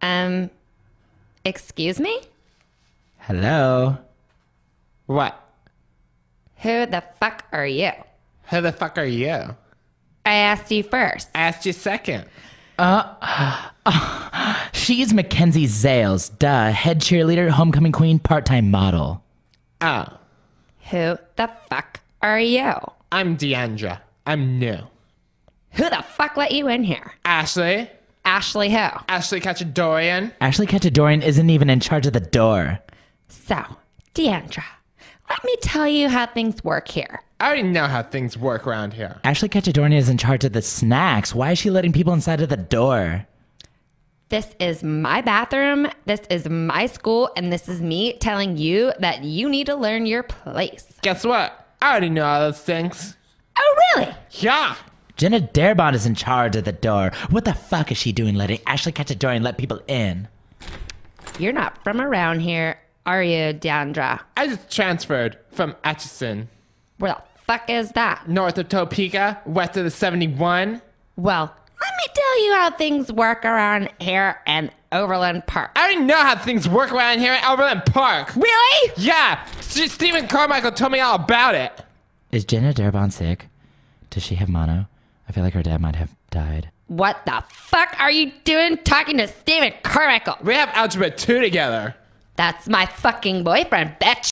Excuse me? Hello? What? Who the fuck are you? Who the fuck are you? I asked you first. I asked you second. She's Mackenzie Zales, head cheerleader, homecoming queen, part-time model. Oh, Who the fuck are you? I'm Deandra. I'm new. Who the fuck let you in here? Ashley? Ashley who? Ashley Cachadorian? Ashley Cachadorian isn't even in charge of the door. So, Deandra, let me tell you how things work here. I already know how things work around here. Ashley Cachadorian is in charge of the snacks. Why is she letting people inside of the door? This is my bathroom, this is my school, and this is me telling you that you need to learn your place. Guess what? I already know all those things. Oh, really? Yeah. Jenna Darabont is in charge of the door. What the fuck is she doing letting Ashley Cachadorian let people in? You're not from around here, are you, Deandra? I just transferred from Atchison, Where the fuck is that? north of Topeka, west of the 71. Well, let me tell you how things work around here in Overland Park. I already know how things work around here at Overland Park. Really? Yeah, Stephen Carmichael told me all about it. Is Jenna Darabont sick? Does she have mono? I feel like her dad might have died. What the fuck are you doing talking to Stephen Carmichael? We have Algebra 2 together. That's my fucking boyfriend, bitch.